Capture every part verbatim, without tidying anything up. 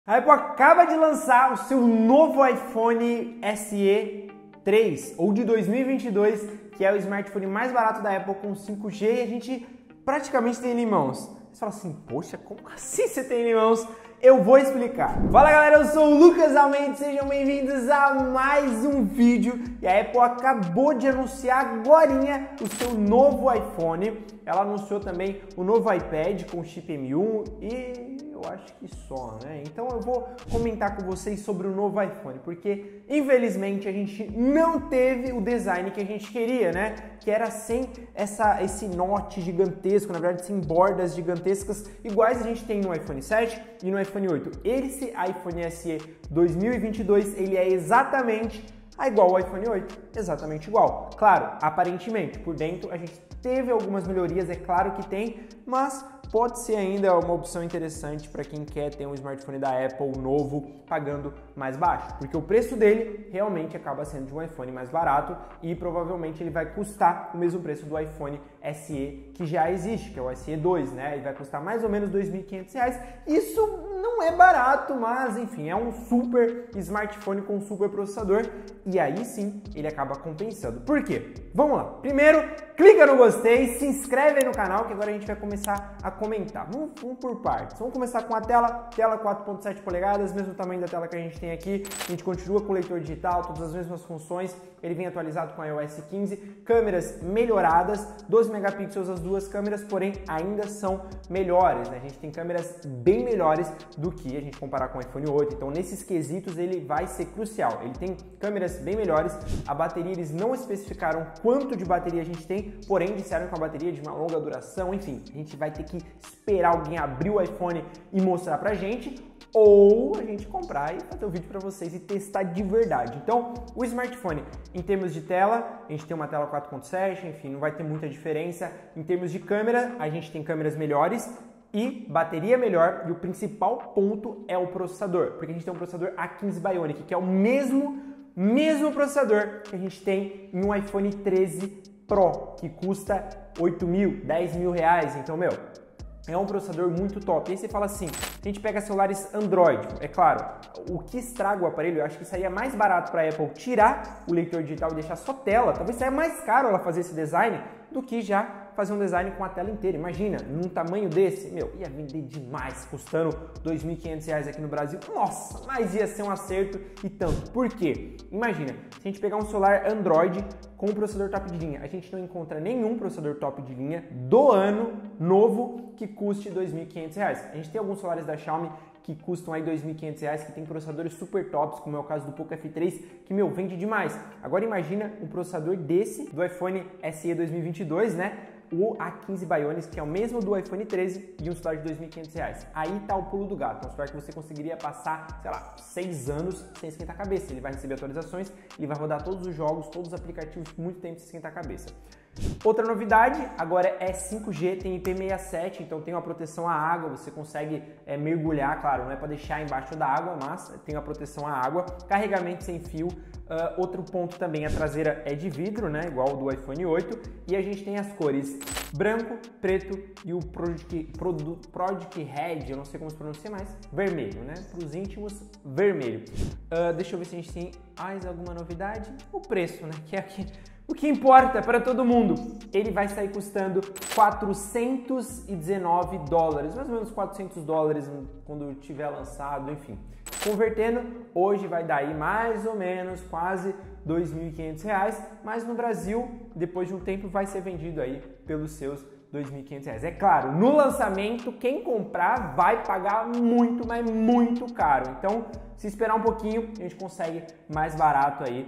A Apple acaba de lançar o seu novo iPhone S E três, ou de dois mil e vinte e dois, que é o smartphone mais barato da Apple com cinco G e a gente praticamente tem ele em mãos. Você fala assim, poxa, como assim você tem ele em mãos? Eu vou explicar. Fala galera, eu sou o Lucas Almeida, sejam bem-vindos a mais um vídeo. E a Apple acabou de anunciar agorinha o seu novo iPhone. Ela anunciou também o novo iPad com chip M um e eu acho que só, né? Então eu vou comentar com vocês sobre o novo iPhone, porque infelizmente a gente não teve o design que a gente queria, né? Que era sem essa, esse note gigantesco, na verdade sem bordas gigantescas, iguais a gente tem no iPhone sete e no iPhone oito. Esse iPhone S E dois mil e vinte e dois, ele é exatamente igual ao iPhone oito, exatamente igual. Claro, aparentemente, por dentro a gente teve algumas melhorias, é claro que tem, mas pode ser ainda uma opção interessante para quem quer ter um smartphone da Apple novo pagando mais baixo, porque o preço dele realmente acaba sendo de um iPhone mais barato e provavelmente ele vai custar o mesmo preço do iPhone S E que já existe, que é o S E dois, né? Ele vai custar mais ou menos dois mil e quinhentos reais. Isso não é barato, mas enfim, é um super smartphone com super processador e aí sim ele acaba compensando. Por quê? Vamos lá. Primeiro, clica no gostei, se inscreve aí no canal que agora a gente vai começar a comentar. Vamos, vamos por partes. Vamos começar com a tela, tela quatro ponto sete polegadas, mesmo tamanho da tela que a gente tem aqui. A gente continua com o leitor digital, todas as mesmas funções. Ele vem atualizado com a iOS quinze, câmeras melhoradas, doze megapixels as duas câmeras, porém ainda são melhores, né? A gente tem câmeras bem melhores do que a gente comparar com o iPhone oito, então nesses quesitos ele vai ser crucial. Ele tem câmeras bem melhores, a bateria eles não especificaram quanto de bateria a gente tem, porém disseram que a bateria é de uma longa duração, enfim, a gente vai ter que esperar alguém abrir o iPhone e mostrar pra gente, ou a gente comprar e fazer o vídeo para vocês e testar de verdade. Então, o smartphone, em termos de tela, a gente tem uma tela quatro ponto sete, enfim, não vai ter muita diferença. Em termos de câmera, a gente tem câmeras melhores e bateria melhor, e o principal ponto é o processador, porque a gente tem um processador A quinze Bionic, que é o mesmo, mesmo processador que a gente tem em um iPhone treze Pro, que custa oito mil, dez mil reais. Então, meu, é um processador muito top. E aí você fala assim, a gente pega celulares Android, é claro, o que estraga o aparelho, eu acho que seria mais barato para a Apple tirar o leitor digital e deixar só tela, talvez seja mais caro ela fazer esse design do que já fazer um design com a tela inteira. Imagina, num tamanho desse, meu, ia vender demais, custando dois mil e quinhentos reais aqui no Brasil. Nossa, mas ia ser um acerto e tanto. Por quê? Imagina, se a gente pegar um celular Android com um processador top de linha, a gente não encontra nenhum processador top de linha do ano novo que custe dois mil e quinhentos reais. A gente tem alguns celulares da Xiaomi que custam aí dois mil e quinhentos reais, que tem processadores super tops, como é o caso do Poco F três, que, meu, vende demais. Agora imagina um processador desse, do iPhone S E dois mil e vinte e dois, né? O A quinze Bionic, que é o mesmo do iPhone treze e um celular de dois mil e quinhentos reais. Aí tá o pulo do gato, é um celular que você conseguiria passar, sei lá, seis anos sem esquentar a cabeça. Ele vai receber atualizações, ele vai rodar todos os jogos, todos os aplicativos por muito tempo sem esquentar a cabeça. Outra novidade, agora é cinco G, tem I P sessenta e sete, então tem uma proteção à água, você consegue é, mergulhar, claro, não é para deixar embaixo da água, mas tem uma proteção à água, carregamento sem fio. Uh, outro ponto também, a traseira é de vidro, né, igual do iPhone oito, e a gente tem as cores branco, preto e o Project, Project, Project Red, eu não sei como se pronuncia mais, vermelho, né, para os íntimos, vermelho. Uh, deixa eu ver se a gente tem mais alguma novidade. O preço, né, que é aqui. O que importa para todo mundo, ele vai sair custando quatrocentos e dezenove dólares, mais ou menos quatrocentos dólares quando tiver lançado, enfim. Convertendo, hoje vai dar aí mais ou menos quase dois mil e quinhentos reais, mas no Brasil, depois de um tempo, vai ser vendido aí pelos seus dois mil e quinhentos reais. É claro, no lançamento, quem comprar vai pagar muito, mas muito caro. Então, se esperar um pouquinho, a gente consegue mais barato aí.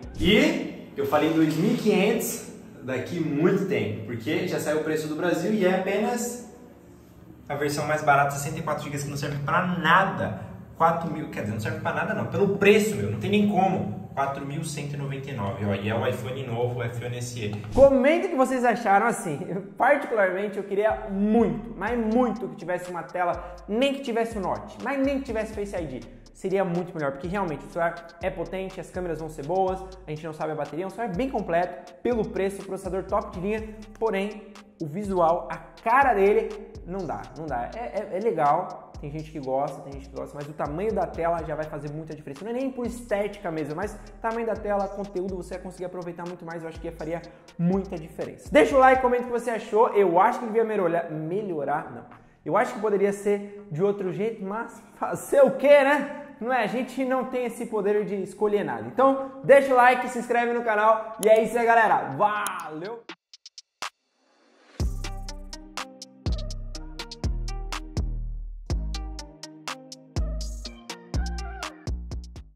E eu falei dois mil e quinhentos daqui muito tempo, porque já saiu o preço do Brasil e é apenas a versão mais barata, sessenta e quatro gigas, que não serve pra nada. quatro mil, quer dizer, não serve pra nada não, pelo preço, meu, não tem nem como. quatro mil cento e noventa e nove, ó, e é o iPhone novo, o iPhone S E. Comenta o que vocês acharam assim. Particularmente eu queria muito, mas muito que tivesse uma tela, nem que tivesse o Note, mas nem que tivesse Face I D. Seria muito melhor, porque realmente o celular é potente, as câmeras vão ser boas, a gente não sabe a bateria, é um celular bem completo, pelo preço, o processador top de linha, porém o visual, a cara dele, não dá, não dá. É, é, é legal, tem gente que gosta, tem gente que gosta, mas o tamanho da tela já vai fazer muita diferença. Não é nem por estética mesmo, mas tamanho da tela, conteúdo, você vai conseguir aproveitar muito mais, eu acho que faria muita diferença. Deixa o like, comenta o que você achou, eu acho que devia melhorar, melhorar, não. Eu acho que poderia ser de outro jeito, mas fazer o quê, né? Não é? A gente não tem esse poder de escolher nada. Então, deixa o like, se inscreve no canal e é isso aí, galera. Valeu!